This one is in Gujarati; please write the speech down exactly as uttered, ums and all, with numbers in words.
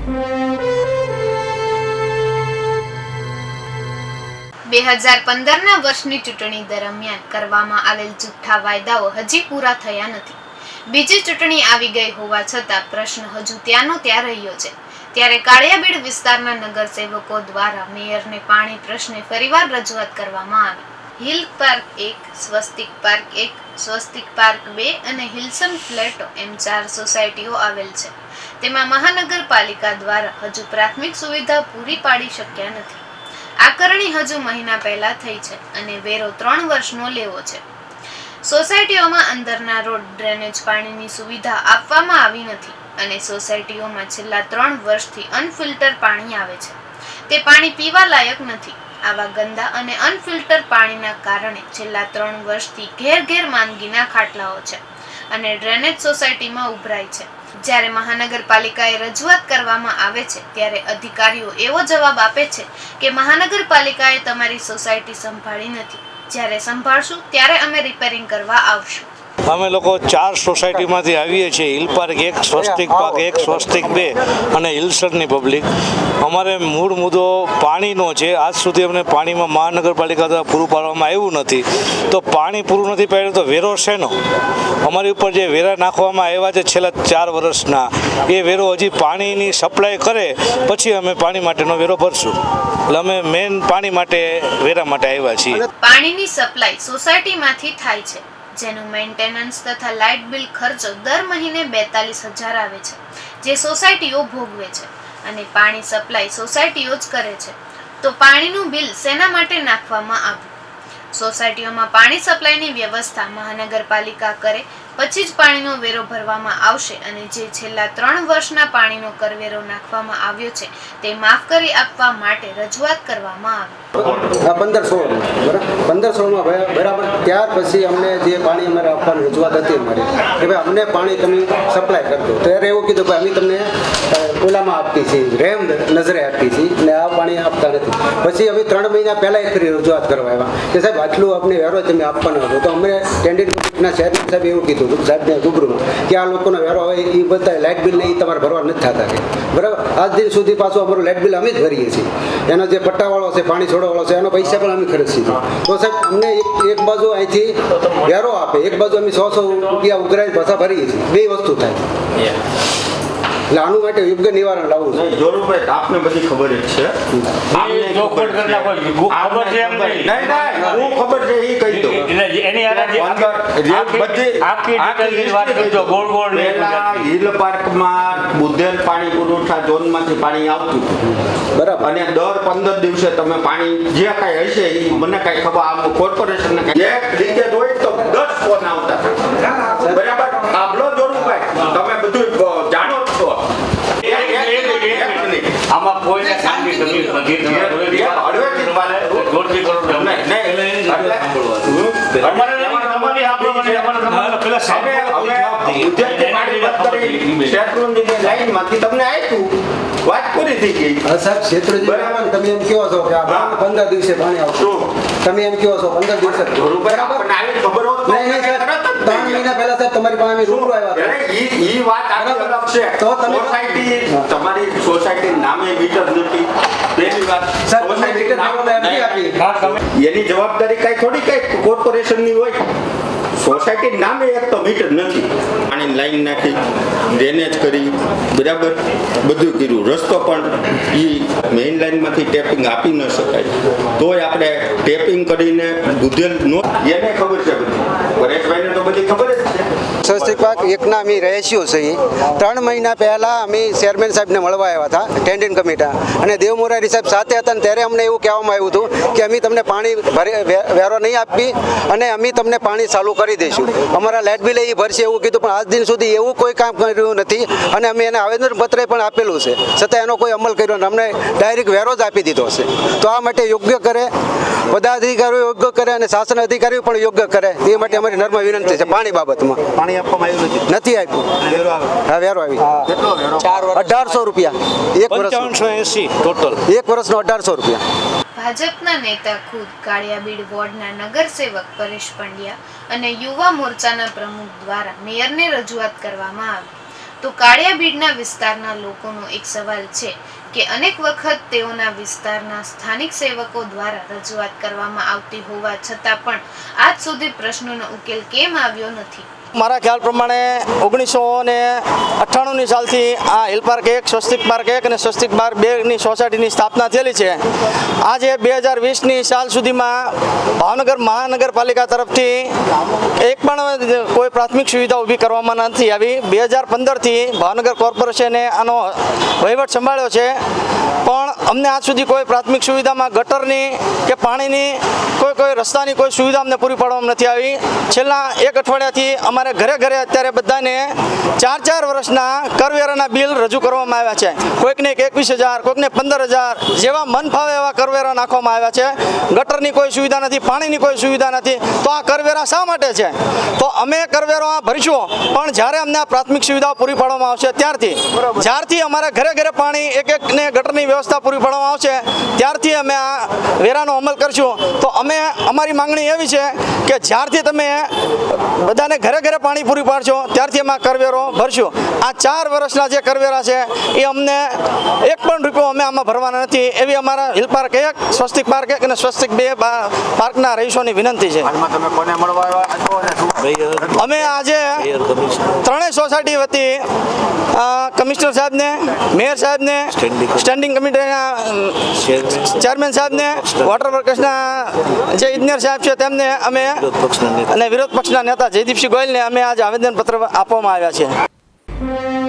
બે હજાર પંદર ના વર્ષની ચૂંટણી દરમિયાન કરવામાં આવેલ જૂઠા વાયદાઓ હજી પૂરા થયા નથી. બીજી ચૂંટણી આવી ગઈ હોવા છતાં પ્રશ્ન હજુ ત્યાંનો ત્યાં રહ્યો છે. ત્યારે કાળિયાબીડ વિસ્તારના નગરસેવકો દ્વારા મેયરને પાણી પ્રશ્ને ફરીવાર રજૂઆત કરવામાં આવી. હિલ પાર્ક એક, સ્વસ્તિક પાર્ક એક, સ્વસ્તિક પાર્ક બે અને હિલ્સન ફ્લેટો એમ ચાર સોસાયટીઓ આવેલ છે. તેમાં મહાનગરપાલિકા દ્વારા હજુ પ્રાથમિક સુવિધા પૂરી પાડી શક્યા નથી. આ કરણી હજુ મહિના પહેલા થઈ છે અને વેરો ત્રણ વર્ષનો લેવો છે. સોસાયટીઓમાં અંદરના રોડ, ડ્રેનેજ, પાણીની સુવિધા આપવામાં આવી નથી અને સોસાયટીઓમાં છેલ્લા ત્રણ વર્ષથી અનફિલ્ટર પાણી આવે છે. તે પાણી પીવા લાયક નથી. આવા ગંદા અને અનફિલ્ટર પાણીના કારણે છેલ્લા ત્રણ વર્ષથી ઘેર ઘેર માંદગીના ખાટલાઓ છે અને ડ્રેનેજ સોસાયટીમાં ઉભરાય છે. જ્યારે મહાનગરપાલિકાએ રજૂઆત કરવામાં આવે છે ત્યારે અધિકારીઓ એવો જવાબ આપે છે કે મહાનગરપાલિકાએ તમારી સોસાયટી સંભાળી નથી. જ્યારે સંભાળશું ત્યારે અમે રિપેરિંગ કરવા આવશું. અમે લોકો ચાર સોસાયટીમાંથી આવીએ છીએ. હિલ પાર્ક એક, સ્વસ્તિક પાર્ક એક, સ્વસ્તિક બે અને હિલસરની પબ્લિક. અમારે મૂળ મુદ્દો પાણીનો છે. આજ સુધી અમને પાણીમાં મહાનગરપાલિકા દ્વારા પૂરું પાડવામાં આવ્યું નથી. તો પાણી પૂરું નથી પાડ્યું તો વેરો શેનો? અમારી ઉપર જે વેરા નાખવામાં આવ્યા છે છેલ્લા ચાર વર્ષના, એ વેરો હજી પાણીની સપ્લાય કરે પછી અમે પાણી માટેનો વેરો ભરશું. એટલે અમે મેઇન પાણી માટે વેરા માટે આવ્યા છીએ. પાણીની સપ્લાય સોસાયટીમાંથી થાય છે, જેનું મેન્ટેનન્સ તથા લાઇટ બિલ ખર્ચો દર મહિને બેતાલીસ હજાર આવે છે, જે સોસાયટીઓ ભોગવે છે અને પાણી સપ્લાય સોસાયટીઓ જ કરે છે. તો પાણીનું બિલ શેના માટે નાખવામાં આવ્યું? સોસાયટીઓમાં પાણી સપ્લાયની વ્યવસ્થા મહાનગરપાલિકા કરે પછી જ પાણીનો વેરો ભરવામાં આવશે અને જે છેલ્લા ત્રણ વર્ષના પાણીનો કરવેરો નાખવામાં આવ્યો છે તે માફ કરી આપવા માટે રજૂઆત કરવામાં આવી. પંદર સોળ બરાબર પંદર સોળમાં બરાબર ત્યાર પછી અમને જે પાણી અમારે આપવાની રજૂઆત હતી અમારી કે ભાઈ અમને પાણી તમે સપ્લાય કરજો. ત્યારે એવું કીધું ભાઈ અમે તમને ઓલામાં આપતી છીએ, રેમ નજરે આપતી છીએ અને આ પાણી આપતા નથી. પછી અમે ત્રણ મહિના પહેલાં એક ફરી રજૂઆત કરવા આવ્યા કે સાહેબ આટલું આપણે વેરો તમે આપવાનો હતો. તો અમે ટેન્ડરના ચેરમેન સાહેબ એવું કીધું સાહેબને રૂબરૂમાં કે આ લોકોનો વેરો હોય એ બધા લાઇટ બિલ ને એ તમારે ભરવા નથી થતા કે બરાબર. આજ દિન સુધી પાછું અમારું લાઇટ બિલ અમે જ ભરીએ છીએ. એનો જે પટ્ટાવાળો છે, પાણી છોડવાવાળો છે, એનો પૈસા પણ અમે ખર્ચીએ છીએ. તો સાહેબ અમને એક એક બાજુ અહીંથી વેરો આપે, એક બાજુ અમે સો સો રૂપિયા ઉઘરાઈને પાછા ભરીએ છીએ. બે વસ્તુ થાય. એટલે આનું માટે યોગ્ય નિવારણ લાવવું છે. જોરુભાઈ, આપને બધી ખબર જ છે. આપને ખબર છે એમ નહીં. નહીં નહીં, હું ખબર છે એ કહી દઉં. એની આખી ડિટેલ વાત કરજો. ગોળ ગોળ હિલ પાર્કમાં બુધેલ પાણી પુરવઠા ઝોનમાંથી પાણી આવતું બરાબર. અને દર પંદર દિવસે તમે પાણી જે કાંઈ હશે એ મને કાંઈ ખબર, આમ કોર્પોરેશનને કાંઈ લીકેજ હોય તો દસ ફોન આવતા બરાબર. આબલો જોરુભાઈ, તમે બધું જાણો છો. આમાં કોઈને શાંતિ કમી નથી. લાઈનમાંથી તમને આપ્યું, વાત પૂરી થઈ ગઈ. સાહેબ શેત્રુજી બરાબર, તમે એમ કહો છો કે આ પંદર દિવસે પાણી આવતું, તમે એમ કહો છો પંદર દિવસે બરાબર. ખબર હોત ત્રણ મહિના પહેલા સાહેબ તમારી પાસે રૂબરૂ આવ્યા હતા. એ વાત આગળ છે. તો તમે સોસાયટી, તમારી સોસાયટી નામે મીટર નથી. પહેલી વાત, એની જવાબદારી કઈ થોડી કઈ કોર્પોરેશનની હોય. સોસાયટી નામે એક તો મીટર નથી. પાણી લાઈન નાખી, ડ્રેનેજ કરી, બરાબર બધું કર્યું. રસ્તો પણ એ મેઇન લાઈનમાંથી ટેપિંગ આપી ન શકાય. તોય આપણે ટેપિંગ કરીને બુધેલ નો એને ખબર છે બધી. પરેશભાઈને તો બધી ખબર જ છે. સ્વસ્તિક પાર્ક એકના અમે રહેશીઓ છીએ. ત્રણ મહિના પહેલાં અમે ચેરમેન સાહેબને મળવા આવ્યા હતા, ટેન્ડિંગ કમિટી, અને દેવ મોરારી સાહેબ સાથે હતા. ત્યારે અમને એવું કહેવામાં આવ્યું હતું કે અમે તમને પાણી વેરો નહીં આપી અને અમે તમને પાણી ચાલુ કરી દઈશું, અમારા લાઇટ બિલ એ ભરશે એવું કીધું. પણ આજ દિન સુધી એવું કોઈ કામ કર્યું નથી અને અમે એને આવેદનપત્ર પણ આપેલું છે, છતાં એનો કોઈ અમલ કર્યો નથી. અમને ડાયરેક્ટ વેરો જ આપી દીધો છે. તો આ માટે યોગ્ય કરે, બધા અધિકારીઓ યોગ્ય કરે અને શાસન અધિકારીઓ પણ યોગ્ય કરે, તે માટે અમારી નર્મ વિનંતી છે. પાણી બાબતમાં પાણી આપવામાં આવ્યું નથી આપ્યું. હા, વેરો આવી અઢારસો રૂપિયા એક વર્ષ એસી ટોટલ એક વર્ષનો અઢારસો રૂપિયા. ભાજપના નેતા ખુદ કાળિયાબીડ વોર્ડના નગરસેવક પરેશ પંડ્યા અને યુવા મોરચાના પ્રમુખ દ્વારા મેયરને રજૂઆત કરવામાં આવી. તો કાળિયાબીડના વિસ્તારના લોકોનો એક સવાલ છે કે અનેક વખત તેઓના વિસ્તારના સ્થાનિક સેવકો દ્વારા રજૂઆત કરવામાં આવતી હોવા છતાં પણ આજ સુધી પ્રશ્નોનો ઉકેલ કેમ આવ્યો નથી। મારા ખ્યાલ પ્રમાણે ઓગણીસો ને અઠ્ઠાણુંની સાલથી આ હિલ પાર્ક એક, સ્વસ્તિક પાર્ક એક અને સ્વસ્તિક પાર્ક બેની સોસાયટીની સ્થાપના થયેલી છે। આજે બે હજાર વીસની સાલ સુધીમાં ભાવનગર મહાનગરપાલિકા તરફથી એક પણ કોઈ પ્રાથમિક સુવિધા ઊભી કરવામાં નથી આવી। બે હજાર પંદરથી ભાવનગર કોર્પોરેશને આનો વહીવટ સંભાળ્યો છે, પણ અમને આજ સુધી કોઈ પ્રાથમિક સુવિધામાં ગટરની કે પાણીની કોઈ કોઈ રસ્તાની કોઈ સુવિધા અમને પૂરી પાડવામાં નથી આવી। છેલ્લા એક અઠવાડિયાથી અમારે ઘરે ઘરે અત્યારે બધાને ચાર ચાર વર્ષના કરવેરાના બિલ રજૂ કરવામાં આવ્યા છે। કોઈકને એકવીસ હજાર, કોઈકને પંદર હજાર જેવા મન ફાવે એવા કરવેરા નાખવામાં આવ્યા છે। ગટરની કોઈ સુવિધા નથી, પાણીની કોઈ સુવિધા નથી, તો આ કરવેરા શા માટે છે? તો અમે કરવેરો આ ભરીશું, પણ જ્યારે અમને આ પ્રાથમિક સુવિધાઓ પૂરી પાડવામાં આવશે ત્યારથી, જ્યારથી અમારે ઘરે ઘરે પાણી એક એકને ગટરની વ્યવસ્થા પૂરી પાડવામાં આવશે ત્યારથી અમે આ વેરાનો અમલ કરશું। તો અમે અમારી માંગણી એવી છે કે જ્યારથી તમે બધાને ઘરે ઘરે પાણી પૂરી પાડશો ત્યારથી અમે કરવેરો ભરશું। આ ચાર વર્ષના જે કરવેરા છે એ અમને એક પણ રૂપિયો અમે આમાં ભરવાના નથી, એવી અમારા હિલ પાર્ક એક, સ્વસ્તિક પાર્ક એક અને સ્વસ્તિક બે પાર્કના રહીશોની વિનંતી છે। અમે આજે ત્રણેય સોસાયટી વતી કમિશનર સાહેબને, મેયર સાહેબને, સ્ટેન્ડિંગ કમિટીના ચેરમેન સાહેબને, વોટર વર્કર્સના જે ઇજનેર સાહેબ છે તેમને અમે અને વિરોધ પક્ષના નેતા જયદીપસિંહ ગોયલને અમે આજે આવેદનપત્ર આપવામાં આવ્યા છે।